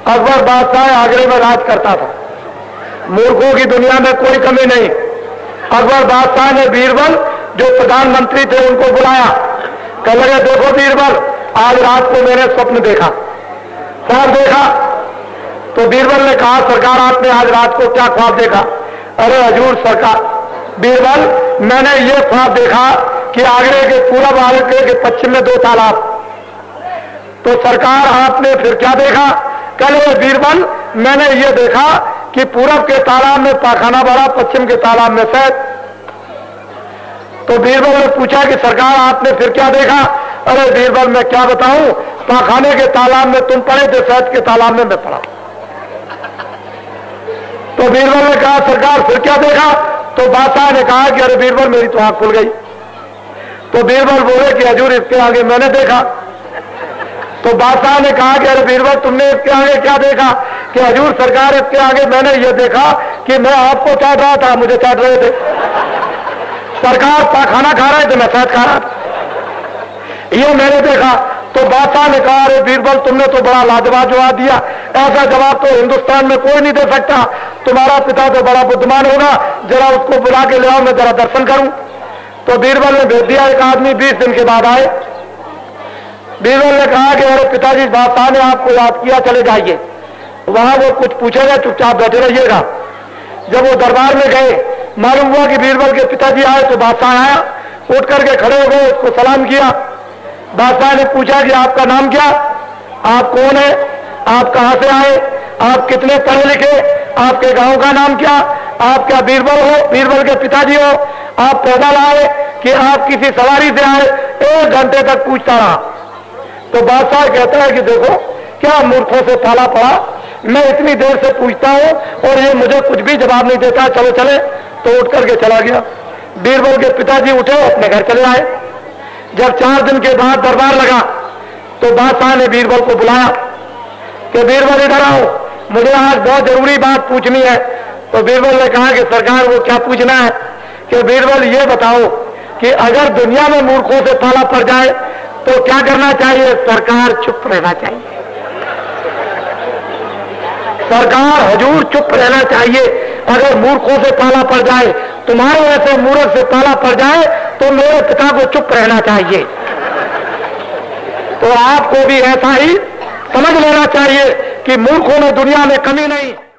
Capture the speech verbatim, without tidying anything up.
अकबर बादशाह आगरे में राज करता था। मूर्खों की दुनिया में कोई कमी नहीं। अकबर बादशाह ने बीरबल जो प्रधानमंत्री थे उनको बुलाया। कह लगे देखो बीरबल, आज रात को मैंने स्वप्न देखा। ख्वाब देखा? तो बीरबल ने कहा सरकार आपने आज रात को क्या ख्वाब देखा? अरे हजूर सरकार, बीरबल मैंने ये ख्वाब देखा कि आगरे के पूरब आगरे के पश्चिम में दो तालाब। तो सरकार आपने फिर क्या देखा? कह लगे बीरबल मैंने ये देखा कि पूरब के तालाब में पाखाना भरा, पश्चिम के तालाब में शहद। तो बीरबल ने पूछा कि सरकार आपने फिर क्या देखा? अरे बीरबल मैं क्या बताऊं, पाखाने के तालाब में तुम पड़े थे, शहद के तालाब में मैं पड़ा। तो बीरबल ने कहा सरकार फिर क्या देखा? तो बादशाह ने कहा कि अरे बीरबल मेरी तो आंख खुल गई। तो बीरबल बोले कि हजूर इसके आगे मैंने देखा। तो बादशाह ने कहा कि अरे बीरबल तुमने इसके आगे क्या देखा? कि हजूर सरकार इसके आगे मैंने ये देखा कि मैं आपको चाट रहा था, मुझे चाट रहे थे। सरकार पाखाना खा रहे थे, मैं शहद खा रहा था, ये मैंने देखा। तो बादशाह ने कहा अरे बीरबल तुमने तो बड़ा लाजवाब जवाब दिया, ऐसा जवाब तो हिंदुस्तान में कोई नहीं दे सकता। तुम्हारा पिता तो बड़ा बुद्धिमान होगा, जरा उसको बुला के ले आओ, मैं जरा दर्शन करूं। तो बीरबल ने भेज दिया। एक आदमी बीस दिन के बाद आए। बीरबल ने कहा कि अरे पिताजी बादशाह ने आपको याद किया, चले जाइए। वहां वो कुछ पूछेगा, चुपचाप बैठे रहिएगा। जब वो दरबार में गए, मालूम हुआ कि बीरबल के पिताजी आए। तो बादशाह आया, उठ करके खड़े हो गए, उसको सलाम किया। बादशाह ने पूछा कि आपका नाम क्या, आप कौन है, आप कहां से आए, आप कितने पढ़े लिखे, आपके गांव का नाम क्या, आप क्या बीरबल हो, बीरबल के पिताजी हो, आप पैदल आए कि आप किसी सवारी से आए? एक घंटे तक पूछता रहा। तो बादशाह कहता है कि देखो क्या मूर्खों से पाला पड़ा, मैं इतनी देर से पूछता हूं और ये मुझे कुछ भी जवाब नहीं देता, चलो चले। तो उठ करके चला गया। बीरबल के पिताजी उठे, अपने घर चले आए। जब चार दिन के बाद दरबार लगा तो बादशाह ने बीरबल को बुलाया कि बीरबल इधर आओ, मुझे आज बहुत जरूरी बात पूछनी है। तो बीरबल ने कहा कि सरकार वो क्या पूछना है? कि बीरबल ये बताओ कि अगर दुनिया में मूर्खों से पाला पड़ जाए तो क्या करना चाहिए? सरकार चुप रहना चाहिए। सरकार हजूर चुप रहना चाहिए। अगर मूर्खों से पाला पड़ जाए, तुम्हारे ऐसे मूर्ख से पाला पड़ जाए तो मेरे पिता को चुप रहना चाहिए। तो आपको भी ऐसा ही समझ लेना चाहिए कि मूर्खों में दुनिया में कमी नहीं।